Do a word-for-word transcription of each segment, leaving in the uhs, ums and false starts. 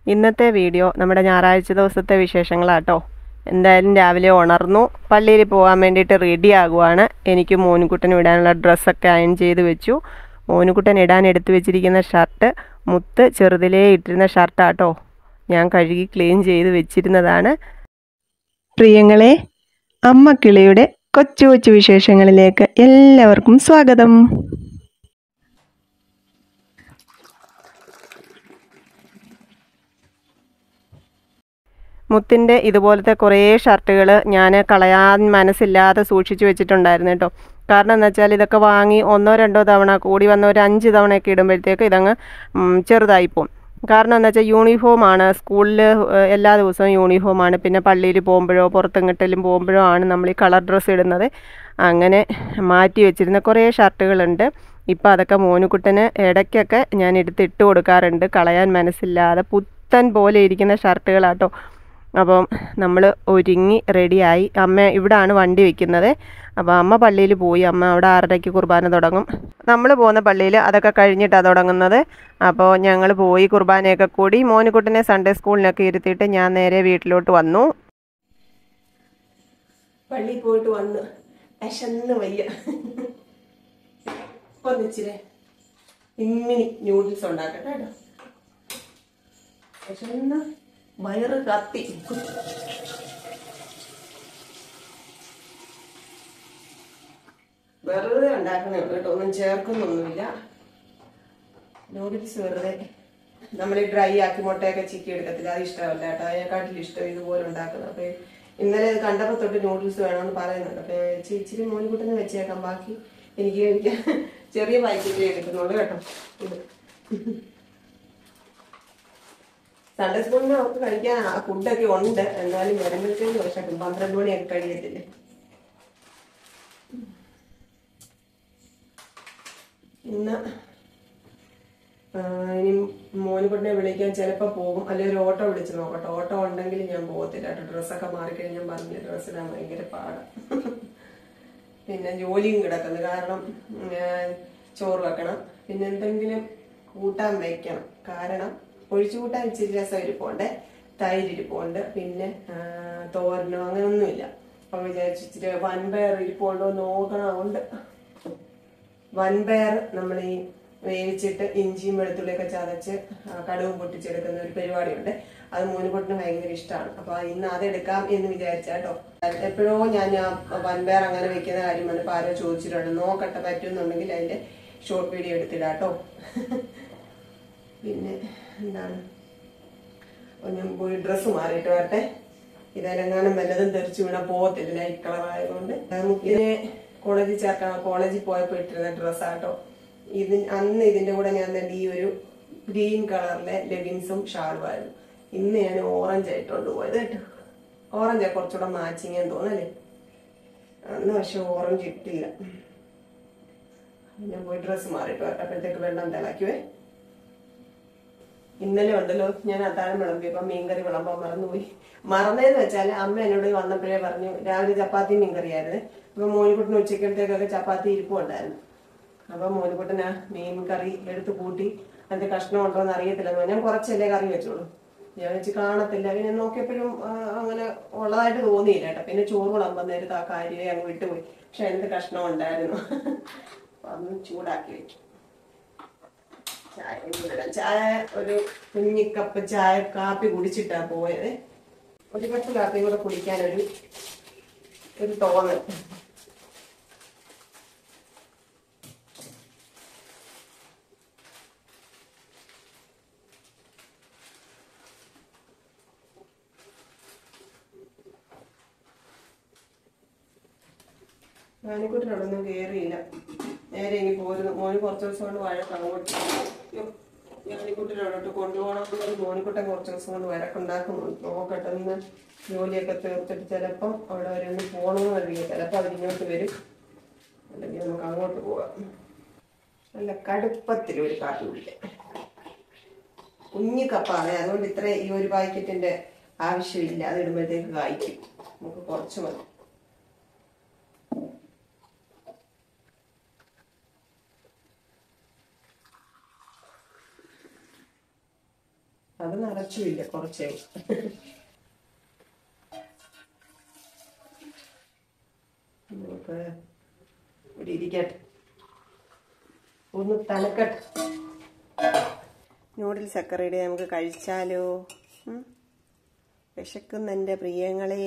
ഇന്നത്തെ വീഡിയോ നമ്മുടെ ഞായറാഴ്ച ദിവസത്തെ വിശേഷങ്ങളാട്ടോ. എന്തായാലും രാവിലെ ഉണർന്നു, പള്ളിയിൽ പോകാൻ വേണ്ടിയിട്ട് റെഡി ആകുവാണ്. എനിക്ക് മോനുകുട്ടന് ഇടാനുള്ള ഡ്രസ്സൊക്കെ അയൺ ചെയ്ത് വെച്ചു. മോനുകുട്ടൻ ഇടാൻ എടുത്തു വെച്ചിരിക്കുന്ന ഷർട്ട് മുത്ത് ചെറുതിലേ ഇട്ടിരുന്ന ഷർട്ടാട്ടോ. ഞാൻ കഴുകി ക്ലീൻ ചെയ്ത് വെച്ചിരുന്നതാണ്. പ്രിയങ്ങളെ, അമ്മ കിളിയുടെ കൊച്ചു കൊച്ചു വിശേഷങ്ങളിലേക്ക് എല്ലാവർക്കും സ്വാഗതം. മുത്തിൻ്റെ ഇതുപോലത്തെ കുറേ ഷർട്ടുകൾ ഞാൻ കളയാൻ മനസ്സില്ലാതെ സൂക്ഷിച്ചു വെച്ചിട്ടുണ്ടായിരുന്നു കേട്ടോ. കാരണം എന്താ വെച്ചാൽ ഇതൊക്കെ വാങ്ങി ഒന്നോ രണ്ടോ തവണ കൂടി വന്ന ഒരു അഞ്ച് തവണയൊക്കെ ഇടുമ്പോഴത്തേക്ക് ഇതങ്ങ് ചെറുതായിപ്പോവും. കാരണം എന്താ വെച്ചാൽ യൂണിഫോമാണ്, സ്കൂളിൽ എല്ലാ ദിവസവും യൂണിഫോമാണ്. പിന്നെ പള്ളിയിൽ പോകുമ്പോഴോ പുറത്തെങ്ങോട്ടെങ്കിലും പോകുമ്പോഴോ ആണ് നമ്മൾ ഈ കളർ ഡ്രസ്സ് ഇടുന്നത്. അങ്ങനെ മാറ്റി വെച്ചിരുന്ന കുറേ ഷർട്ടുകളുണ്ട്. ഇപ്പോൾ അതൊക്കെ മോനുകുട്ടന് ഇടയ്ക്കൊക്കെ ഞാൻ എടുത്ത് ഇട്ട് കൊടുക്കാറുണ്ട്, കളയാൻ മനസ്സില്ലാതെ. പുത്തൻ പോലെ ഇരിക്കുന്ന ഷർട്ടുകളാട്ടോ. അപ്പം നമ്മൾ ഒരുങ്ങി റെഡിയായി. അമ്മ ഇവിടാണ് വണ്ടി വയ്ക്കുന്നത്. അപ്പോൾ അമ്മ പള്ളിയിൽ പോയി. അമ്മ അവിടെ ആറരയ്ക്ക് കുർബാന തുടങ്ങും. നമ്മൾ പോകുന്ന പള്ളിയിൽ അതൊക്കെ കഴിഞ്ഞിട്ടാണ് തുടങ്ങുന്നത്. അപ്പോൾ ഞങ്ങൾ പോയി കുർബാനയൊക്കെ കൂടി മോനുകുട്ടനെ സൺഡേ സ്കൂളിനൊക്കെ ഇരുത്തിയിട്ട് ഞാൻ നേരെ വീട്ടിലോട്ട് വന്നു. പള്ളിയിൽ പോയിട്ട് വന്ന് വിശന്ന് വയ്യ. ഒന്നിച്ചിരെ ഇമ്മിനി ന്യൂഡിൽസ് ഉണ്ടാക്കട്ടെ കേട്ടോ. വിശന്ന് വയറ് കത്തി. വെറുതെ ഉണ്ടാക്കണേ ഉള്ളൂ കേട്ടോ, ഒന്നും ചേർക്കുന്നൊന്നുമില്ല. നൂഡിൽസ് വെറുതെ നമ്മൾ ഡ്രൈ ആക്കി മുട്ടയൊക്കെ ചിക്കി എടുക്കത്തില്ല, അത് ഇഷ്ടമല്ല കേട്ടോ. അതിനെക്കാട്ടിലും ഇഷ്ടം ഇതുപോലെ ഉണ്ടാക്കുന്നത്. അപ്പൊ ഇന്നലെ ഇത് കണ്ടപ്പോൾ തൊട്ട് നൂഡിൽസ് വേണമെന്ന് പറയുന്നുണ്ട്. അപ്പൊ ഇച്ചിരി മോനുകുട്ടനെ വെച്ചേക്കാം, ബാക്കി എനിക്ക് കഴിക്കാൻ ചെറിയ പാക്കറ്റിലേ എടുക്കുന്നുള്ളൂ കേട്ടോ. ഇത് സൺഡേ സ്കൂളിന് അവർക്ക് കഴിക്കാൻ ഫുഡൊക്കെ ഉണ്ട്, എന്നാലും വരുമ്പോഴത്തേക്ക് വിശക്കും. പന്ത്രണ്ട് മണിയൊക്കെ കഴിയത്തില്ലേ. ഇന്ന് ഇനി മോനുകുട്ടനെ വിളിക്കാൻ ചിലപ്പോൾ പോകും, അല്ലെങ്കിൽ ഒരു ഓട്ടോ വിളിച്ച് നോക്കട്ടെ. ഓട്ടോ ഉണ്ടെങ്കിൽ ഞാൻ പോകത്തില്ല കേട്ടോ. ഡ്രസ്സൊക്കെ മാറിക്കഴിഞ്ഞ് ഞാൻ പറഞ്ഞില്ല, ഡ്രസ്സ് ഇടാൻ ഭയങ്കര പാടാണ്. പിന്നെ ജോലിയും കിടക്കുന്നു, കാരണം ചോറ് വെക്കണം, പിന്നെ എന്തെങ്കിലും കൂട്ടാൻ വയ്ക്കണം. കാരണം ഒഴിച്ചു കൂട്ടാൻ ഇച്ചിരി രസം ഇരിപ്പുണ്ട്, തൈര് ഇരിപ്പുണ്ട്, പിന്നെ തോരനോ അങ്ങനെയൊന്നുമില്ല. അപ്പൊ വിചാരിച്ചു ഇച്ചിരി വൻപയർ ഇരിപ്പുണ്ടോ നോക്കണം. അതുകൊണ്ട് വൻപയർ നമ്മൾ ഈ വേവിച്ചിട്ട് ഇഞ്ചിയും വെളുത്തുള്ളിയൊക്കെ ചതച്ച് കടുവും പൊട്ടിച്ചെടുക്കുന്ന ഒരു പരിപാടിയുണ്ട്. അത് മോനുകുട്ടന് ഭയങ്കര ഇഷ്ടമാണ്. അപ്പൊ ഇന്ന് അതെടുക്കാം എന്ന് വിചാരിച്ചാട്ടോ. എപ്പോഴോ ഞാൻ വൻപയർ അങ്ങനെ വെക്കുന്ന കാര്യം വന്നപ്പോ ആരോ ചോദിച്ചിട്ടുണ്ട്, നോക്കട്ടെ പറ്റുന്നുണ്ടെങ്കിൽ അതിന്റെ ഷോർട്ട് വീഡിയോ എടുത്തിടാട്ടോ. പിന്നെ എന്താണ്, ഞാൻ പോയി ഡ്രസ്സ് മാറിയിട്ട് വരട്ടെ. ഇതെല്ലാം വല്ലതും തെറിച്ചു വീണാൽ പോകത്തില്ല, ലൈറ്റ് കളർ ആയതുകൊണ്ട്. മുക്കിനെ കോളേജിൽ ചേർക്കണം, കോളേജിൽ പോയപ്പോ ഇട്ടിരുന്ന ഡ്രസ്സാട്ടോ ഇത്. അന്ന് ഇതിന്റെ കൂടെ ഞാൻ തന്നെ ഈ ഒരു ഗ്രീൻ കളറിലെ ലെഗിൻസും ഷാളുമായിരുന്നു. ഇന്ന് ഞാൻ ഓറഞ്ച് ആയിട്ടുണ്ട് പോയത് കേട്ടോ. ഓറഞ്ചാ കുറച്ചുകൂടെ മാച്ചിങ് എന്ന് തോന്നല്ലേ. അന്ന് പക്ഷെ ഓറഞ്ച് ഇട്ടില്ല. ഞാൻ പോയി ഡ്രസ്സ് മാറിയിട്ട് വരട്ടെ, അപ്പോഴത്തേക്ക് വെള്ളം തിളയ്ക്കുവേ. ഇന്നലെ ഉണ്ടല്ലോ ഞാൻ അത്താഴം വിളമ്പിയപ്പോ മീൻകറി വിളമ്പാൻ മറന്നുപോയി. മറന്നതെന്ന് വെച്ചാൽ അമ്മ എന്നോട് വന്നപ്പോഴേ പറഞ്ഞു രാവിലെ ചപ്പാത്തി മീൻകറിയായിരുന്നു. അപ്പൊ മോനുകുട്ടന് ഉച്ചക്കലത്തേക്കൊക്കെ ചപ്പാത്തി ഇരിപ്പുണ്ടായിരുന്നു. അപ്പൊ മോനുകുട്ടന് മീൻകറി എടുത്ത് കൂട്ടി അതിന്റെ കഷ്ണം ഉണ്ടോ എന്ന് അറിയത്തില്ല. ഞാൻ കുറച്ചല്ലേ കറി വെച്ചോളൂ, ഞാൻ വെച്ച് കാണത്തില്ല. പിന്നെ നോക്കിയപ്പോഴും അങ്ങനെ ഉള്ളതായിട്ട് തോന്നിയില്ല കേട്ടോ. പിന്നെ ചോറ് വിളമ്പാൻ നേരത്ത് ആ കാര്യമേ അങ്ങ് വിട്ടുപോയി. പക്ഷെ അതിന്റെ കഷ്ണം ഉണ്ടായിരുന്നു. അപ്പൊ അന്ന് ചൂടാക്കി വെച്ചു. ചായ ചായ ഒരു കുഞ്ഞിക്കപ്പ് ചായ കാപ്പി കുടിച്ചിട്ടാ പോയത്. ഒരു കപ്പ് കാപ്പിയും കൂടെ കുടിക്കാനൊരു ഒരു തോന്നൽ. മോനുകുട്ടനോടൊന്നും കയറിയില്ല, നേരെ ഇനി പോരുന്നു. മോന് കുറച്ച് ദിവസം കൊണ്ട് വഴക്ക് അങ്ങോട്ട് ഞാനിക്കുട്ടനോടൊട്ട് കൊണ്ടുപോകണമെന്നുള്ളത്. മോനുകുട്ടൻ കുറച്ച് ദിവസം കൊണ്ട് വഴക്കുണ്ടാക്കുന്നുണ്ട്. നോക്കട്ടെ, ഇന്ന് ജോലിയൊക്കെ തീർത്തിട്ട് ചിലപ്പം അവിടെ വരെ ഒന്ന് പോകണമെന്ന് അറിയാം. ചിലപ്പോൾ അവരിങ്ങോട്ട് വരും, അല്ലെങ്കിൽ നമുക്ക് അങ്ങോട്ട് പോകാം. നല്ല കടുപ്പത്തിലൊരു കാപ്പി കുടിക്കാം. കുഞ്ഞു കപ്പാണ്, അതുകൊണ്ട് ഇത്ര ഈ ഒരു പാക്കറ്റിന്റെ ആവശ്യമില്ല. അത് ഇടുമ്പോഴത്തേക്ക് കായ്ക്കും. നമുക്ക് കുറച്ച് മതി. അത് നിറച്ചുമില്ല, കുറച്ചേ. നമുക്ക് ഇവിടെ ഇരിക്കട്ടെ, ഒന്ന് തണുക്കട്ടെ. നൂഡിൽസ് ഒക്കെ റെഡി, നമുക്ക് കഴിച്ചാലോ? വിശക്കുന്ന എൻ്റെ പ്രിയങ്ങളെ.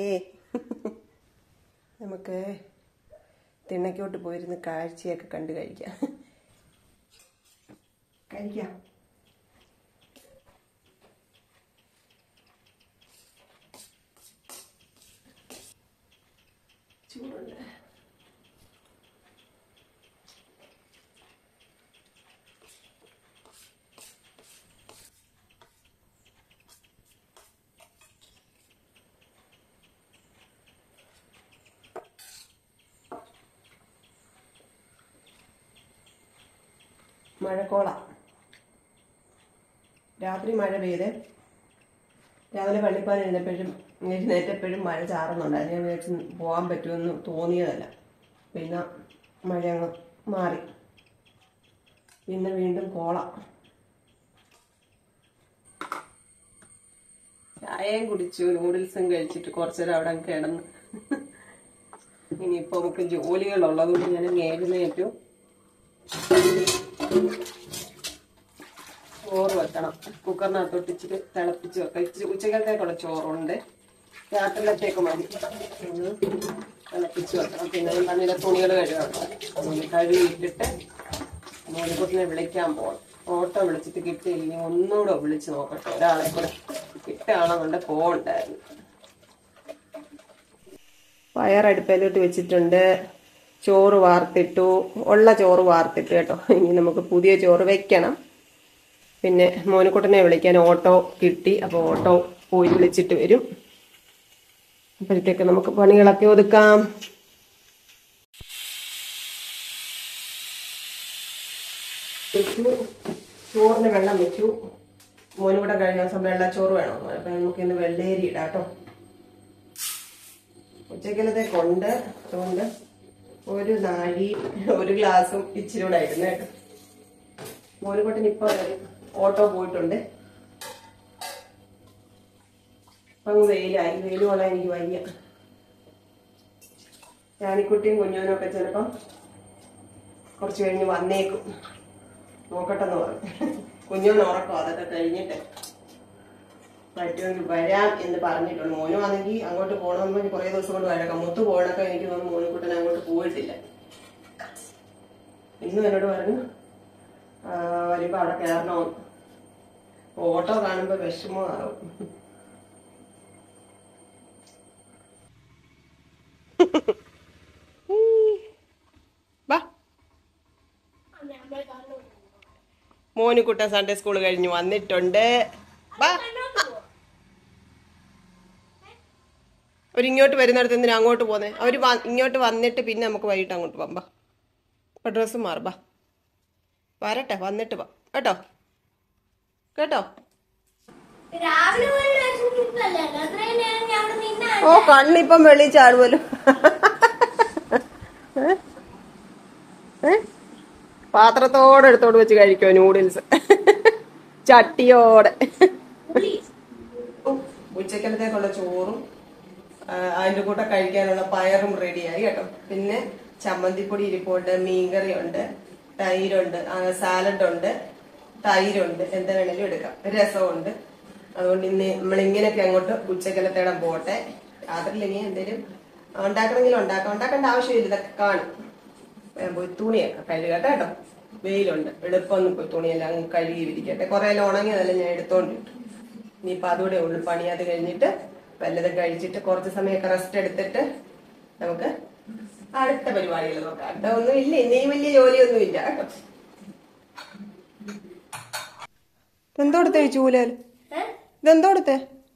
നമുക്ക് തിണ്ണയ്ക്കോട്ട് പോയിരുന്ന് കാഴ്ചയൊക്കെ കണ്ടു കഴിക്കാം. കഴിക്കാം. ചൂടുണ്ട്. മഴക്കോള. രാത്രി മഴ പെയ്ത് രാവിലെ പള്ളിപ്പാൻ എഴുന്നപ്പോഴും എഴുന്നേറ്റപ്പോഴും മഴ ചാറുന്നുണ്ടായിരുന്നു. ഞാൻ വിചാരിച്ച് പോകാൻ പറ്റുമെന്ന് തോന്നിയതല്ല. പിന്നെ മഴ അങ്ങ് മാറി. പിന്നെ വീണ്ടും കോള. ചായയും കുടിച്ചു, നൂഡിൽസും കഴിച്ചിട്ട് കുറച്ചേരം അവിടെ കിടന്നു. ഇനിയിപ്പോൾ നമുക്ക് ജോലികളുള്ളതുകൊണ്ട് ഞാൻ എഴുന്നേറ്റു. ചോറ് വെക്കണം. കുക്കറിനകത്തോട്ട് ഇച്ചിരി തിളപ്പിച്ച് വെക്കാം. ഇച്ചിരി ഉച്ചക്കത്തേക്കുള്ള ചോറുണ്ട്, രാത്രിയിലത്തേക്ക് മതി. തിളപ്പിച്ച് വെക്കണം. പിന്നെ നല്ല തുണികൾ കഴുകണം. കഴുകിയിട്ടിട്ട് മോനിക്കുട്ടിനെ വിളിക്കാൻ പോകണം. ഓട്ടോ വിളിച്ചിട്ട് കിട്ടിയില്ലെങ്കിൽ ഒന്നുകൂടെ വിളിച്ച് നോക്കട്ടെ. ഒരാളെ കൂടെ കിട്ടുകയാണെന്നുണ്ട് പോകണ്ടായിരുന്നു. പയറടുപ്പയിലോട്ട് വെച്ചിട്ടുണ്ട്. ചോറ് വാർത്തിട്ടു. ഉള്ള ചോറ് വാർത്തിട്ട് കേട്ടോ. ഇനി നമുക്ക് പുതിയ ചോറ് വെക്കണം. പിന്നെ മോനിക്കുട്ടനെ വിളിക്കാൻ ഓട്ടോ കിട്ടി. അപ്പോൾ ഓട്ടോ പോയി വിളിച്ചിട്ട് വരും. അപ്പോഴത്തേക്ക് നമുക്ക് പണികളൊക്കെ ഒതുക്കാം. വെച്ചു, ചോറിന് വെള്ളം വെച്ചു. മോനിവിടെ കഴിഞ്ഞ ദിവസം വെള്ളച്ചോറ് വേണം. അപ്പം നമുക്ക് ഇന്ന് വെള്ളേരി ഇടാം കേട്ടോ. ഉച്ചക്കലത്തേക്കുണ്ട്. അതുകൊണ്ട് ഒരു നാഴി ഒരു ഗ്ലാസും ഇച്ചിരി കൂടെ ആയിരുന്നു കേട്ടോ. മോനിക്കുട്ടൻ ഇപ്പൊ ഓട്ടോ പോയിട്ടുണ്ട്. അങ്ങ് വെയിലായി. വെയിൽ കൊള്ളാൻ എനിക്ക് വയ്യ. ജാനിക്കുട്ടിയും കുഞ്ഞോനും ഒക്കെ ചിലപ്പം കുറച്ച് കഴിഞ്ഞ് വന്നേക്കും. നോക്കട്ടെന്ന് പറഞ്ഞു. കുഞ്ഞോന് ഉറക്കം. അതൊക്കെ കഴിഞ്ഞിട്ട് പറ്റുമെങ്കിൽ വരാം എന്ന് പറഞ്ഞിട്ടുണ്ട്. മോനുമാണെങ്കിൽ അങ്ങോട്ട് പോകണമെന്ന് കുറേ ദിവസം കൊണ്ട് വഴക്കാം. മുത്ത് പോകണൊക്കെ എനിക്ക് തോന്നുന്നു മോനിക്കുട്ടൻ അങ്ങോട്ട് പോയിട്ടില്ല. ഇന്നും എന്നോട് പറഞ്ഞു വരുമ്പോ അവിടെ കയറണമെന്ന്. ഓട്ടോ കാണുമ്പോ വിഷമമാകും. മോനിക്കുട്ടൻ സൺഡേ സ്കൂൾ കഴിഞ്ഞു വന്നിട്ടുണ്ട്. അവരിങ്ങോട്ട് വരുന്നിടത്ത് എന്തിനാ അങ്ങോട്ട് പോന്നെ? അവര് ഇങ്ങോട്ട് വന്നിട്ട് പിന്നെ നമുക്ക് വൈകിട്ട് അങ്ങോട്ട് പോകാം. ബാ, ഇപ്പൊ ഡ്രസ്സ് മാറും. ബാ, വരട്ടെ, വന്നിട്ട് വാ കേട്ടോ. കേട്ടോ? ഓ, കണ്ണിപ്പം വെളി ചാടുമല്ലോ. പാത്രത്തോടെ എടുത്തോട് വെച്ച് കഴിക്കോ നൂഡിൽസ്? ചട്ടിയോടെ. ഉച്ചക്കലത്തേക്കുള്ള ചോറും അതിന്റെ കൂടെ കഴിക്കാനുള്ള പയറും റെഡിയായി കേട്ടോ. പിന്നെ ചമ്മന്തിപ്പൊടി ഇരിപ്പുണ്ട്, മീൻകറി ഉണ്ട്, തൈരുണ്ട്, സാലഡ് ഉണ്ട്, തൈരുണ്ട്, എന്താ വേണേലും എടുക്കാം, രസമുണ്ട്. അതുകൊണ്ട് ഇന്ന് നമ്മളിങ്ങനെയൊക്കെ അങ്ങോട്ട് ഉച്ചക്കലത്തേടം പോട്ടെ. രാത്രിയിലെങ്കിൽ എന്തേലും ഉണ്ടാക്കണമെങ്കിലും ഉണ്ടാക്കാം. ഉണ്ടാക്കേണ്ട ആവശ്യമില്ല, ഇതൊക്കെ കാണും. പോയി തുണിയൊക്കെ കഴുകട്ടെ കേട്ടോ. വെയിലുണ്ട്, എളുപ്പമൊന്നും പോയി തുണിയെല്ലാം കഴുകി വിരിക്കട്ടെ. കുറെ ഉണങ്ങിയതെല്ലാം ഞാൻ എടുത്തോണ്ടിട്ടു. ഇനിയിപ്പൊ അതുകൂടെ ഉള്ളു പണി. അത് കഴിഞ്ഞിട്ട് വല്ലതും കഴിച്ചിട്ട് കുറച്ച് സമയമൊക്കെ റെസ്റ്റ് എടുത്തിട്ട് നമുക്ക് അടുത്ത പരിപാടികൾ നോക്കാം. അടുത്ത ഒന്നും ഇല്ല, ഇനിയും വലിയ ജോലിയൊന്നും ഇല്ല കേട്ടോ. എന്തോടുത്തേ ചൂലൽ? ഇതെന്തോടുത്തേ?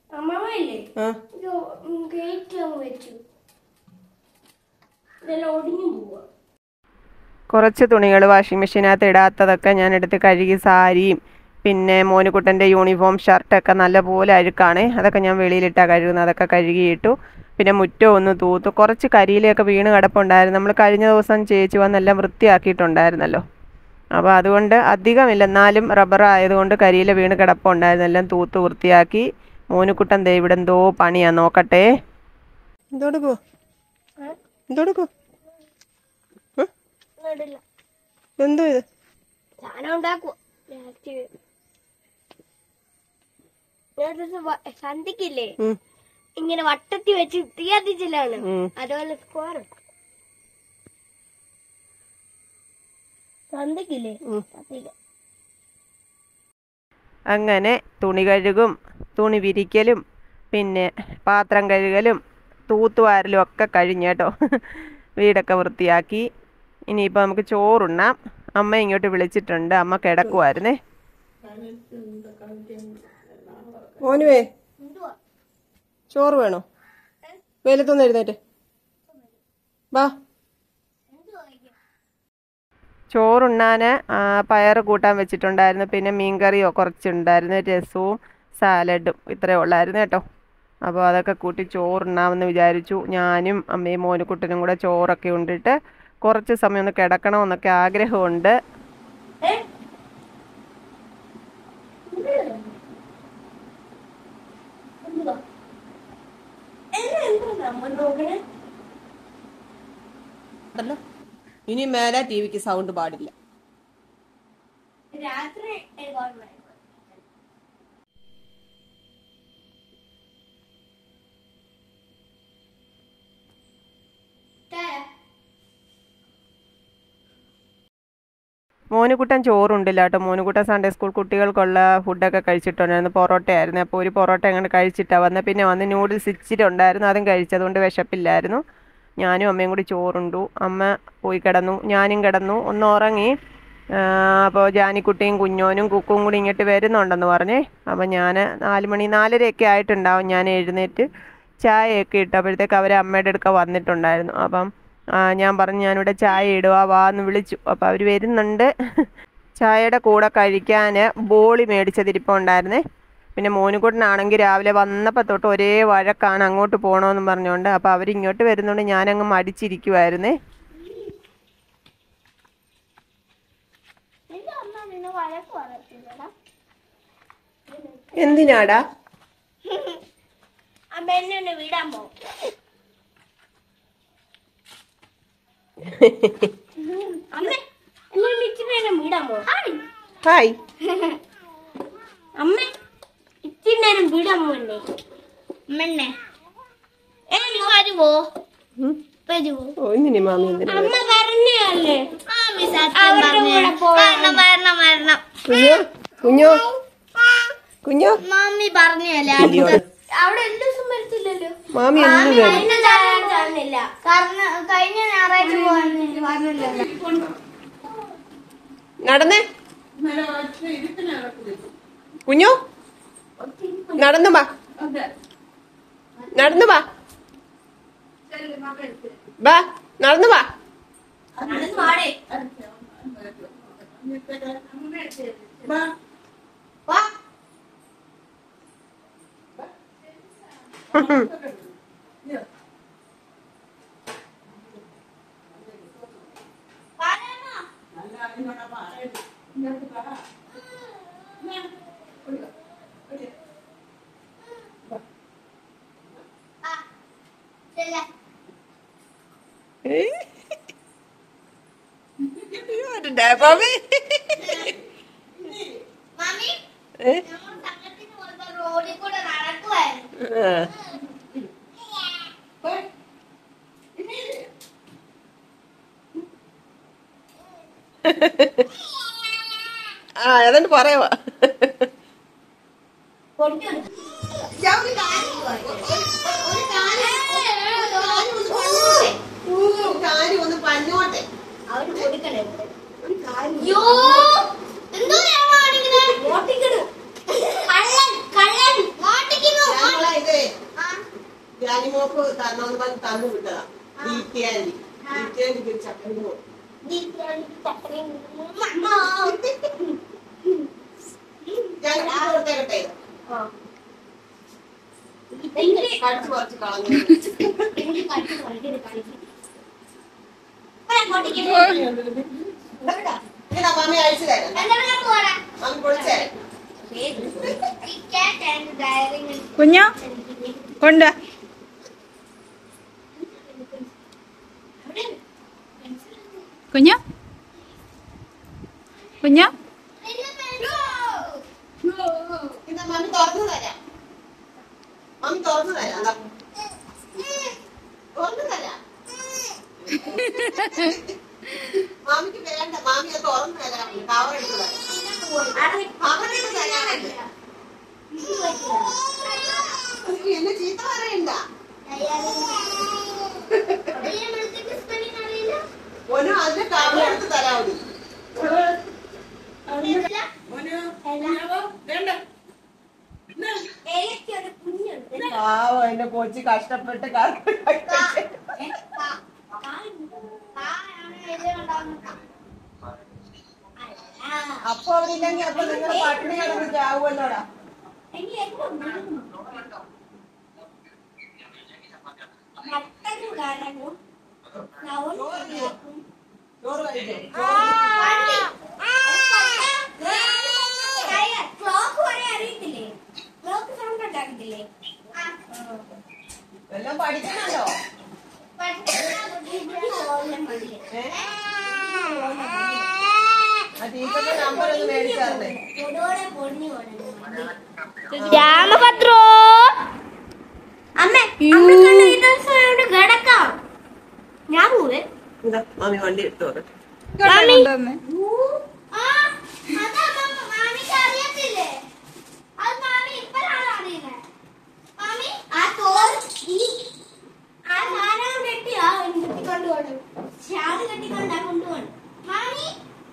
കുറച്ച് തുണികൾ വാഷിംഗ് മെഷീനകത്ത് ഇടാത്തതൊക്കെ ഞാൻ എടുത്ത് കഴുകി. സാരിയും പിന്നെ മോനുകുട്ടൻ്റെ യൂണിഫോം ഷർട്ടൊക്കെ നല്ലപോലെ അഴുക്കാണ്. അതൊക്കെ ഞാൻ വെളിയിലിട്ടാണ് കഴുകുന്നത്. അതൊക്കെ കഴുകിയിട്ടു. പിന്നെ മുറ്റം ഒന്ന് തൂത്തു. കുറച്ച് കരിയിലൊക്കെ വീണ് കിടപ്പുണ്ടായിരുന്നു. നമ്മൾ കഴിഞ്ഞ ദിവസം ചേച്ചി വന്നെല്ലാം വൃത്തിയാക്കിയിട്ടുണ്ടായിരുന്നല്ലോ. അപ്പോൾ അതുകൊണ്ട് അധികമില്ല, എന്നാലും റബ്ബർ ആയതുകൊണ്ട് കരിയില വീണ് കിടപ്പുണ്ടായിരുന്നു. എല്ലാം തൂത്ത് വൃത്തിയാക്കി. മോനുക്കുട്ടൻ ദേ ഇവിടെ എന്തോ പണിയാ, നോക്കട്ടെ. എന്തോടുക്കോ എന്തോടുക്കോ എന്തോ ഇത് സന്ധിക്കില്ലേ ഇങ്ങനെ വട്ടത്തി വെച്ച് തീ കത്തിച്ചില്ലാണ്, അതുപോലെ സ്ക്വയർ സന്ധിക്കില്ലേ. അങ്ങനെ തുണി കഴുകും, തുണി വിരിക്കലും, പിന്നെ പാത്രം കഴുകലും തൂത്തുവാരലും ഒക്കെ കഴിഞ്ഞ് കേട്ടോ. വീടൊക്കെ വൃത്തിയാക്കി. ഇനിയിപ്പോൾ നമുക്ക് ചോറുണ്ണാം. അമ്മ ഇങ്ങോട്ട് വിളിച്ചിട്ടുണ്ട്, അമ്മ കിടക്കുമായിരുന്നേ. മോനുവേ ചോറ് വേണോ? വെയിലത്തൊന്ന് എഴുന്നേറ്റ് വാ. ചോറുണ്ണാൻ പയർ കൂട്ടാൻ വെച്ചിട്ടുണ്ടായിരുന്നു, പിന്നെ മീൻകറിയോ കുറച്ചുണ്ടായിരുന്നു, രസവും സാലഡും ഇത്രയേ ഉള്ളായിരുന്നു കേട്ടോ. അപ്പോൾ അതൊക്കെ കൂട്ടി ചോറുണ്ണാമെന്ന് വിചാരിച്ചു. ഞാനും അമ്മയും മോനുക്കുട്ടനും കൂടെ ചോറൊക്കെ ഉണ്ടിട്ട് കുറച്ച് സമയം ഒന്ന് കിടക്കണമെന്നൊക്കെ ആഗ്രഹമുണ്ട്. ഇനി മേലെ ടി വിക്ക് സൗണ്ട് പാടില്ല. രാത്രി മോനുകുട്ടൻ ചോറുണ്ടില്ല കേട്ടോ. മോനുകുട്ടൻ സൺഡേ സ്കൂൾ കുട്ടികൾക്കുള്ള ഫുഡൊക്കെ കഴിച്ചിട്ടുണ്ടായിരുന്നു. പൊറോട്ടയായിരുന്നു. അപ്പോൾ ഒരു പൊറോട്ട അങ്ങനെ കഴിച്ചിട്ടാണ് വന്നത്. പിന്നെ വന്ന് നൂഡിൽസ് ഇച്ചിരി ഉണ്ടായിരുന്നു, അതും കഴിച്ചതുകൊണ്ട് വിശപ്പില്ലായിരുന്നു. ഞാനും അമ്മയും കൂടി ചോറുണ്ടു. അമ്മ പോയി കിടന്നു, ഞാനും കിടന്നു, ഒന്ന് ഉറങ്ങി. അപ്പോൾ ജാനിക്കുട്ടിയും കുഞ്ഞോനും കുക്കും കൂടി ഇങ്ങോട്ട് വരുന്നുണ്ടെന്ന് പറഞ്ഞേ. അപ്പോൾ ഞാൻ നാല് മണി നാലരയൊക്കെ ആയിട്ടുണ്ടാവും ഞാൻ എഴുന്നേറ്റ് ചായയൊക്കെ ഇട്ടപ്പോഴത്തേക്ക് അവർ അമ്മയുടെ അടുക്ക വന്നിട്ടുണ്ടായിരുന്നു. അപ്പം ഞാൻ പറഞ്ഞു ഞാനിവിടെ ചായ ഇടുക വാ എന്ന് വിളിച്ചു. അപ്പോൾ അവർ വരുന്നുണ്ട്. ചായയുടെ കൂടെ കഴിക്കാൻ ബോളി മേടിച്ചതിരിപ്പുണ്ടായിരുന്നേ. പിന്നെ മോനുകുട്ടനാണെങ്കിൽ രാവിലെ വന്നപ്പോൾ തൊട്ട് ഒരേ വഴക്കാണ്, അങ്ങോട്ട് പോകണമെന്ന് പറഞ്ഞുകൊണ്ട്. അപ്പോൾ അവരിങ്ങോട്ട് വരുന്നുണ്ട്, ഞാനങ്ങ് മടിച്ചിരിക്കുമായിരുന്നേ. എന്തിനാടാ? വീടാൻ പോകും. ഹായ് അമ്മ ഇത്തിരി നേരം വീടാൻ പോകണ്ടേ? അമ്മന്നെ വരുവോ? അമ്മ പറഞ്ഞല്ലേ കുഞ്ഞോ കുഞ്ഞോ മമ്മി പറഞ്ഞല്ലേ അവിടെ എല്ലാ ദിവസം വരത്തില്ലല്ലോ. മാമി പറഞ്ഞില്ല, കാരണം കഴിഞ്ഞ ഞായറാഴ്ച പറഞ്ഞില്ലല്ലോ. നടന്നേ കുഞ്ഞു, നടന്നു വാ, നടന്നു വാ, വാ നടന്നു വാ. റോഡിൽ കൂടെ നടക്കുവായിരുന്നു. ആ ഏതാണ്ട് പറയുവാ. ഒന്ന് പഞ്ഞോട്ടെ അവര് കൊടുക്കണേ. ജാനിമോക്ക് തന്നോന്ന് പറഞ്ഞ് തന്നു വിട്ടതാ. ദീപ്തിയാൻറ്റി ദീപ്തിയാൻറ്റിക്ക് ചക്കര കൊടുത്തേക്കട്ടെ. കടിച്ചു കുറച്ച് കളഞ്ഞു. മമ്മി അഴിച്ചു തരാം. മമ്മി പൊളിച്ചേ. കുഞ്ഞോ കൊണ്ട കുഞ്ഞോ കുഞ്ഞോ ഇതാ മമ്മി തുറന്നു തരാം. മമ്മി തുറന്നു തരാം. ദാ. തുറന്നു തരാം. മാമിക്ക് വേണ്ട. മാമി അത് തുറന്നു തരാം. കവർ എടുത്ത് തരാം. കവർ എടുത്ത് തരാം. എന്നെ ചീത്ത പറയണ്ട. ഓനോ അതിന്റെ കവർ എടുത്ത് തരാം. പാവം എന്റെ കൊച്ചി കഷ്ടപ്പെട്ട് അപ്പൊ അവിടെ ഇല്ലെങ്കിൽ അപ്പൊ നിങ്ങളെ പട്ടിണി കിടന്ന് ചാവുമല്ലോടാ. ചോറ് കഴിച്ചോ? എല്ലാം പഠിക്കണല്ലോ. ആ ടീച്ചറിന്റെ നമ്പർ ഒന്ന് മേടിച്ചാർന്നേ. രാമഭദ്രോ അമ്മേ കിടക്കാം. ഞാൻ പോവേ. മാമി വണ്ടി എടുത്തു അറിയത്തില്ലേ? അത് മാമി ഇപ്പഴാണ് അറിയുന്നത്. മാമി ആ തോർ ഈ ആ സാധനം കെട്ടിയാ കൊണ്ടുപോകണം. ഷാദ് കെട്ടിക്കൊണ്ടാ കൊണ്ടുപോകണം. മാമി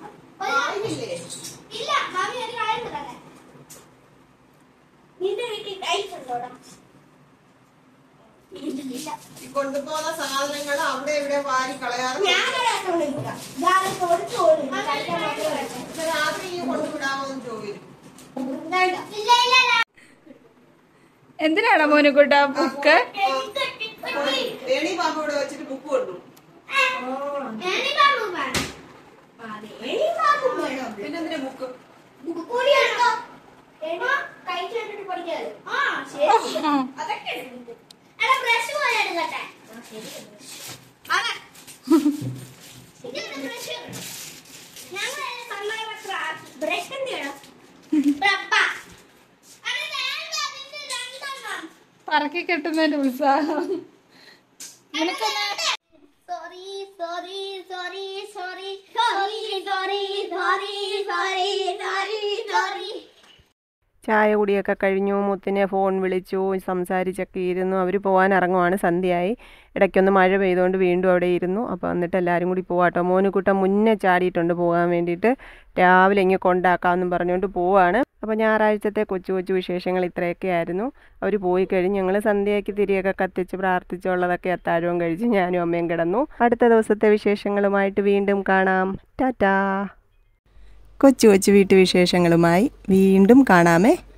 ഇല്ല. മാമി ഒരു കാര്യം പറയാം. നിന്റെ വീട്ടിൽ ടൈസ് ഉണ്ടോടാ? കൊണ്ടുപോകുന്ന സാധനങ്ങൾ അവിടെ ഇവിടെ വാരി കളയാറ്. രാത്രി ഈ കൊണ്ടുവിടാമെന്ന് ചോദിച്ചു. എന്തിനാണോ മോനുകുട്ട ബുക്ക്? വേണി പാമ്പ് ഇവിടെ വെച്ചിട്ട് ബുക്ക് കൊണ്ടു. പിന്നെന്തിനാ ബുക്ക്? പറക്കി കെട്ടുന്നതിന്റെ ഉത്സാഹം. Sorry sorry sorry sorry sorry sorry sorry sorry sorry sorry. ചായ കുടിയൊക്കെ കഴിഞ്ഞു. മുത്തിനെ ഫോൺ വിളിച്ചു, സംസാരിച്ചൊക്കെ ഇരുന്നു. അവർ പോകാൻ ഇറങ്ങുവാണ്. സന്ധ്യയായി. ഇടയ്ക്കൊന്ന് മഴ പെയ്തുകൊണ്ട് വീണ്ടും അവിടെ ഇരുന്നു. അപ്പോൾ എന്നിട്ട് എല്ലാവരും കൂടി പോവാട്ടോ. മോനുകുട്ടൻ മുന്നേ ചാടിയിട്ടുണ്ട് പോകാൻ വേണ്ടിയിട്ട്. രാവിലെ ഇങ്ങനെ കൊണ്ടാക്കാമെന്നും പറഞ്ഞുകൊണ്ട് പോവാണ്. അപ്പോൾ ഞായറാഴ്ചത്തെ കൊച്ചു കൊച്ചു വിശേഷങ്ങൾ ഇത്രയൊക്കെ ആയിരുന്നു. അവർ പോയി കഴിഞ്ഞ് ഞങ്ങൾ സന്ധ്യയ്ക്ക് തിരിയൊക്കെ കത്തിച്ച് പ്രാർത്ഥിച്ചുള്ളതൊക്കെ അത്താഴവും കഴിച്ച് ഞാനും അമ്മയും കിടന്നു. അടുത്ത ദിവസത്തെ വിശേഷങ്ങളുമായിട്ട് വീണ്ടും കാണാം. ടാറ്റാ. കൊച്ചു കൊച്ചു വീട്ടുവിശേഷങ്ങളുമായി വീണ്ടും കാണാമേ.